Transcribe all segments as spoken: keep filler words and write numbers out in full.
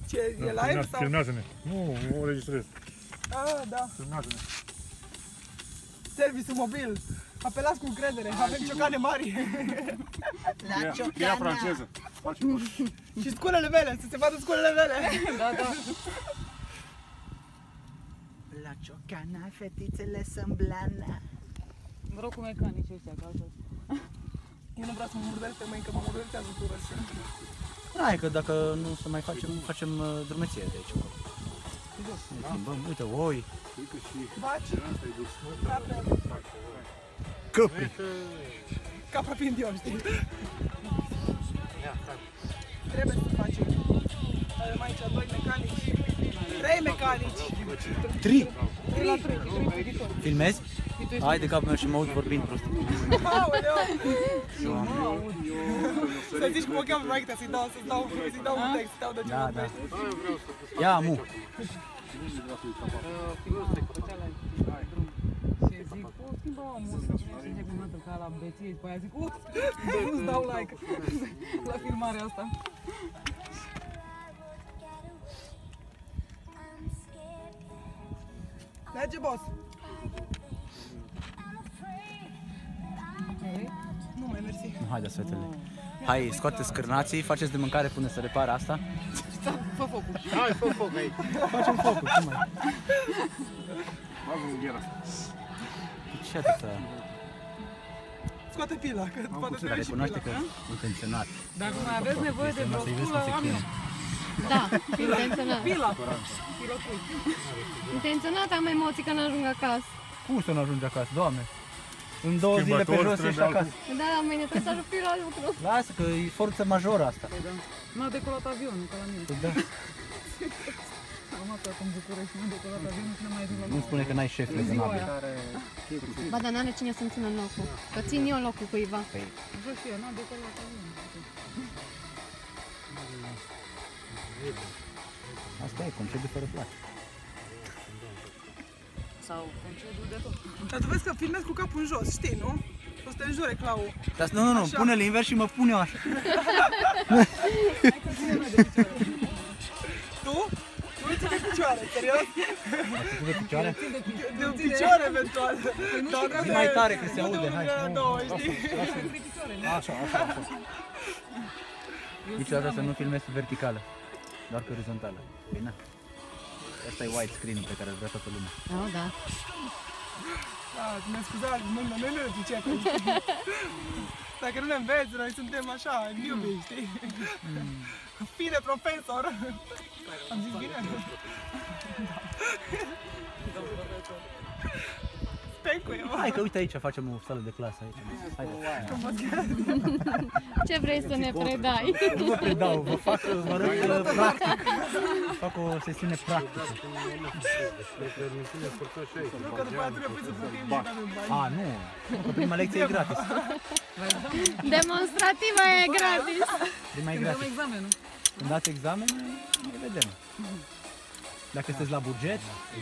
Ce, e live sau? Filmează-ne. Nu, o registrez. Ah, da. Filmează-ne. Serviciul mobil. Apelați cu încredere, avem ciocane mari. La ciocana. Ea franceză. Și sculele mele, să se vadă sculele mele. Da, da. La ciocana, fetițele sunt blana. Vreau cu mecanici ăștia, ca altfel. Eu nu vreau să mă murdări pe mâini, că mă murdărează cu răsă. Hai că dacă nu să mai facem, facem drumeție de aici. Bă, uite, oi. Baci. Căpri. Capra fiind eu, știi? Trebuie să facem. Avem aici doi mecanici. Trei mecanici. Trei? Trei la trei, trei editori. Filmezi? Hai de capul meu și mă aud vorbind prost. Aoleu! Să zici cum o cheamă mai să-i dau, să-ți dau, să-i dau un text, să-i dau de ce Da, mă da. Ia, mu. Și zic, o, schimbă o muzică, și zic cum dată ca la beție, după aia zic, ups, nu-ți dau like la filmarea asta. Merge, boss! Nu mai mersi. Nu, haideți, fetele. Hai, scoateți cârnații, faceți de mâncare până să repare asta. Fă focul. Hai, fă foc aici. Facem focul, cum mai? Bagă unghiera. Ce atâta? Scoate pila, că poate Care trebuie și recunoaște că pila. intenționat. Dacă mai aveți nevoie de vreo sculă, am eu. Da, intenționat. Pila. Pila pui. Intenționat am emoții că n-ajung acasă. Cum să nu ajungi acasă, Doamne? În două zile pe jos ești acasă. Da, mâine trebuie să ajung la lucru. Lasă că e forță majoră asta. M-a decolat avionul, ca la mine. Da. Am aflat în București, m-a decolat avionul și n-am mai zis la Nu spune că n-ai șef rezonabil. Ba, dar n-are cine să-mi țină locul. Că țin eu locul cuiva. Așa și eu, n-am decolat avionul. Asta e, concediu fără plată. Sau concediu de tot. Dar tu vezi că filmezi cu capul în jos, știi, nu? O să te înjure, Clau. Dar nu, nu, nu, pune-l invers și mă pun eu așa. Tu? Tu îi ții de picioare, serios? Tu de picioare? De un picioare, eventual. Zi mai tare că se aude, hai. Două, știi? Așa, așa, așa. Niciodată să nu filmezi verticală, doar pe orizontală. Bine? Asta e widescreen-ul pe care îl vrea toată lumea. Oh, da. Da, ne scuzați, nu, nu, nu, nu, ce Dacă nu ne înveți, noi suntem așa, iubi, știi? Fine, profesor! Am zis bine? Specuie, mă! Hai că uite aici facem o sală de clasă aici. Ce vrei să ne predai? Nu vă predau, vă fac, vă arăt practic. Fac o sesiune practică. Nu, că după aia trebuie să plătim și avem bani. A, nu, că prima lecție e gratis. Demonstrativa e gratis. Prima e Când dăm gratis. examenul. Când dați examen, ne vedem. Dacă sunteți la buget.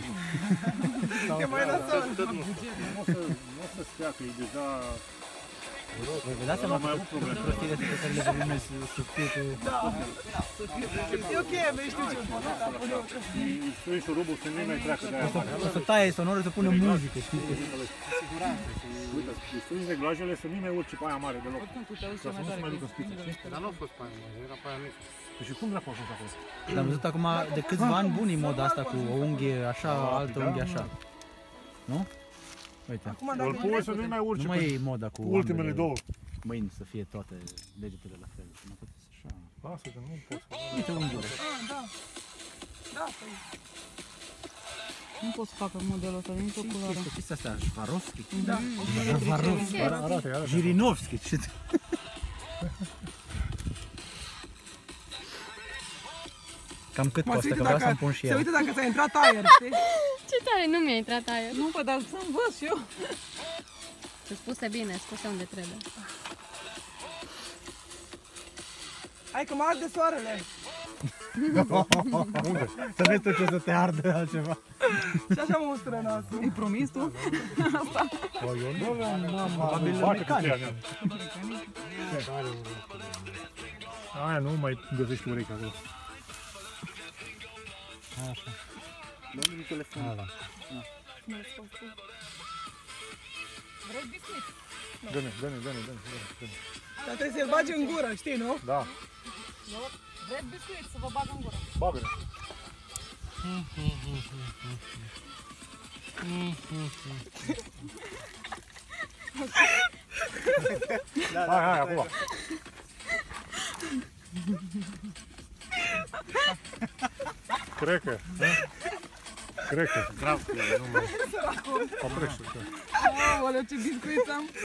E mai nasol. Nu o să stea, că e deja... Voi vă dați seama că toate prostiile pe care le vorbim noi să fie cu... Da. E ok, vei știu ce pot, dar pune eu. Îi strângi șurubul să nu mai treacă de aia mare. O să taie sonorul, să pună muzică, știi? Uite, îi strângi reglajele să nu mai urci pe aia mare deloc. Oricum tu te auzi Ca cea să mai nu se tare. mai ducă în spiță, știi? Dar nu a fost pe aia mare, era pe aia mică. Păi și cum dracu a fost acolo? Dar am văzut acum de câțiva ani buni moda asta cu o unghie așa, altă unghie așa. Nu? Uite. Acum, Îl dacă pui să nu mai urci Nu mai e moda cu ultimele ambele două. mâini să fie toate degetele la fel. Mă tot așa. Lasă că nu pot. Uite unghiile. Ah, da. Da, păi. Nu pot să facă modelul ăsta de nicio culoare. Ce astea? Swarovski? Da. Swarovski. Arată, arată. Jirinovski. Ce Cam cât Mă, se costă? uită Că vreau dacă, să-mi pun și se el. uită dacă ți-a intrat aer, știi? Ce tare, nu mi-a intrat aer. Nu, păi, dar să învăț și eu. Sunt spuse bine, spuse unde trebuie. Hai că mă arde soarele. Unde? Să vezi tu ce să te ardă altceva. Și așa mă mustră nasul. Îi promis tu? Păi eu nu aveam mama. Probabil Bate mecanic. cât Aia nu mai găsești urechi acolo. Așa. Dă-mi telefonul. Da, da. Vreți biscuit? Dă-ne, dă-ne, dă-ne, dă-ne, dă-ne. Dar trebuie să-l bagi în gură, știi, nu? Da, Vreți biscuit să vă bag în gură? bagă-ne. Da, Hai, hai, acum. Cred că, hă? Cred că. Grav, nu mai. Oprește-te. Aoleu, ce biscuit am!